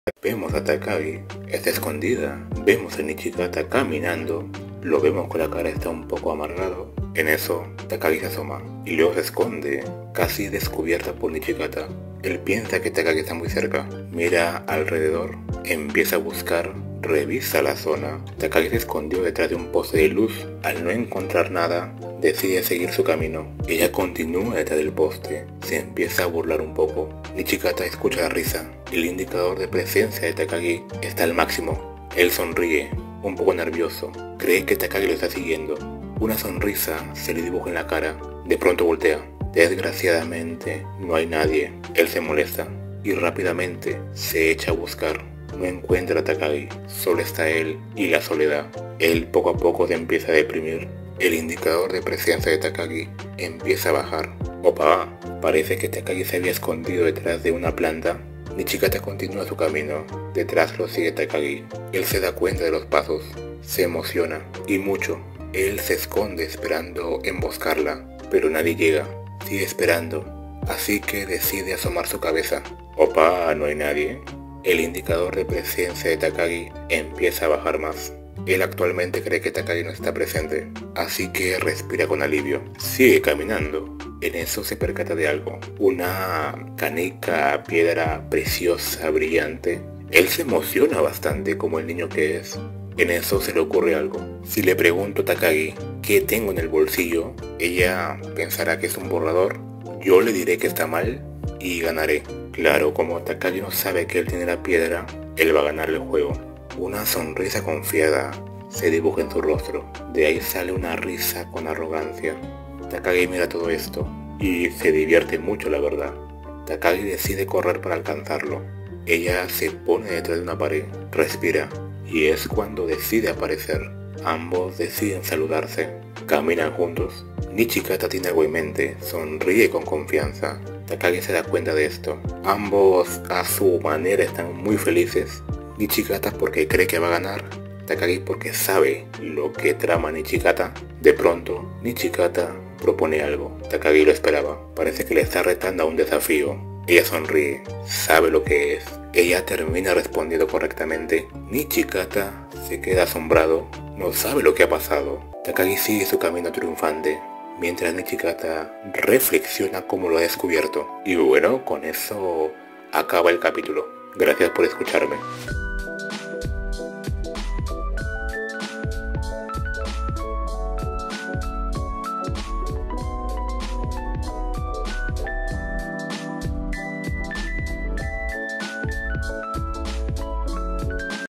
Vemos a Takagi, está escondida. Vemos a Nichikata caminando. Lo vemos con la cara está un poco amargado. En eso, Takagi se asoma y luego se esconde, casi descubierta por Nichikata. Él piensa que Takagi está muy cerca. Mira alrededor, empieza a buscar, revisa la zona. Takagi se escondió detrás de un poste de luz. Al no encontrar nada, decide seguir su camino. Ella continúa detrás del poste, se empieza a burlar un poco. Nichikata escucha la risa. El indicador de presencia de Takagi está al máximo. Él sonríe, un poco nervioso. Cree que Takagi lo está siguiendo. Una sonrisa se le dibuja en la cara. De pronto voltea. Desgraciadamente, no hay nadie. Él se molesta y rápidamente se echa a buscar. No encuentra a Takagi. Solo está él y la soledad. Él poco a poco se empieza a deprimir. El indicador de presencia de Takagi empieza a bajar. Opa, parece que Takagi se había escondido detrás de una planta. Nichikata continúa su camino. Detrás lo sigue Takagi. Él se da cuenta de los pasos. Se emociona y mucho. Él se esconde esperando emboscarla, pero nadie llega. Sigue esperando, así que decide asomar su cabeza. Opa, no hay nadie. El indicador de presencia de Takagi empieza a bajar más. Él actualmente cree que Takagi no está presente, así que respira con alivio. Sigue caminando. En eso se percata de algo. Una canica, piedra preciosa, brillante. Él se emociona bastante como el niño que es. En eso se le ocurre algo. Si le pregunto a Takagi qué tengo en el bolsillo, ella pensará que es un borrador. Yo le diré que está mal y ganaré. Claro, como Takagi no sabe que él tiene la piedra, él va a ganar el juego. Una sonrisa confiada se dibuja en su rostro. De ahí sale una risa con arrogancia. Takagi mira todo esto y se divierte mucho, la verdad. Takagi decide correr para alcanzarlo. Ella se pone detrás de una pared, respira y es cuando decide aparecer. Ambos deciden saludarse, caminan juntos. Nichikata tiene algo en mente, sonríe con confianza. Takagi se da cuenta de esto. Ambos a su manera están muy felices. Nichikata porque cree que va a ganar. Takagi porque sabe lo que trama Nichikata. De pronto, Nichikata propone algo. Takagi lo esperaba. Parece que le está retando a un desafío. Ella sonríe, sabe lo que es. Ella termina respondiendo correctamente. Nichikata se queda asombrado, no sabe lo que ha pasado. Takagi sigue su camino triunfante, mientras Nichikata reflexiona cómo lo ha descubierto. Y bueno, con eso acaba el capítulo. Gracias por escucharme.